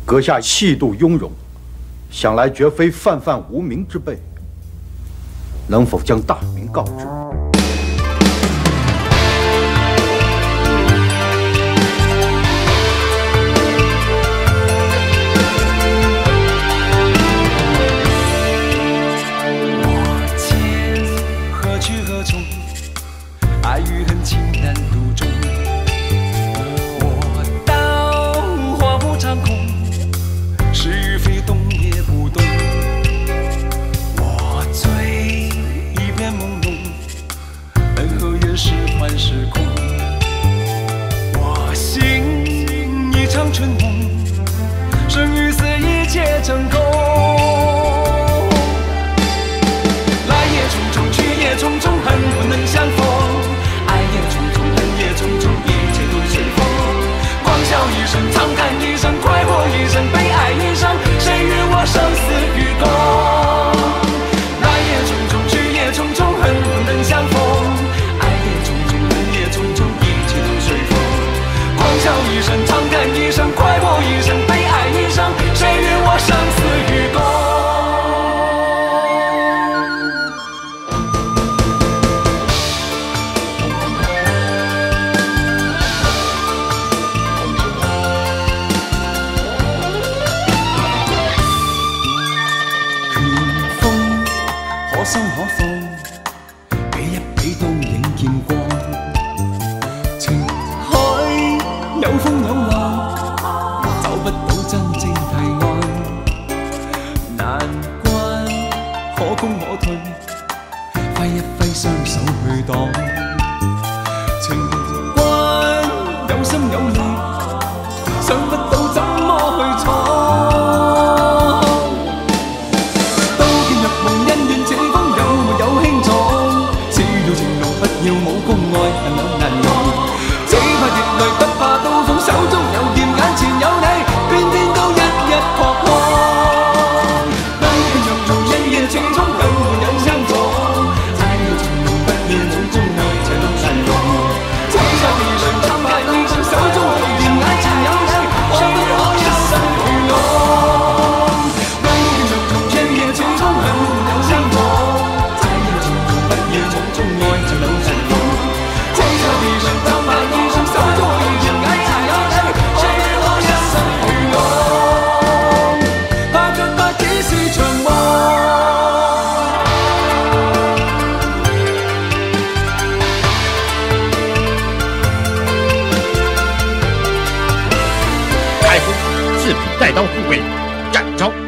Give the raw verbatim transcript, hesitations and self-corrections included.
阁下气度雍容，想来绝非泛泛无名之辈，能否将大名告知？ 爱与恨，情难独钟。我道花不长空，是与非，懂也不懂。我醉一片朦胧，恩和怨，是幻是空。我心一场春梦，生与死，一切成空。来也匆匆，去也匆匆，恨不能相逢。 笑一声，长叹一声，快活一生，悲哀一生，谁与我生死与共？来也匆匆，去也匆匆，恨不能相逢。爱也匆匆，恨也匆匆，一切都随风。狂笑一声，长叹一声，快活一生，悲哀一生，谁与我生死与共？ 可心可放，比一比當影見光。情海有風有浪，找不到真正題案。難關可攻可退，揮一揮雙手去擋。情關有心有力，想不到怎麼去闖。 要武功愛恨兩難容，只怕熱淚不怕刀鋒，手中有劍，眼前有你，偏偏都一一撲空。悲喜若同日夜匆匆，更沒有相逢。愛要從容不要種種愛這兩難容。只差一聲長嘆一聲，手中有劍，眼前有你，誰不可一生與我？悲喜若同日夜匆匆，更沒有相逢。愛要從容不要種種愛這兩難容。 带刀护卫，展昭。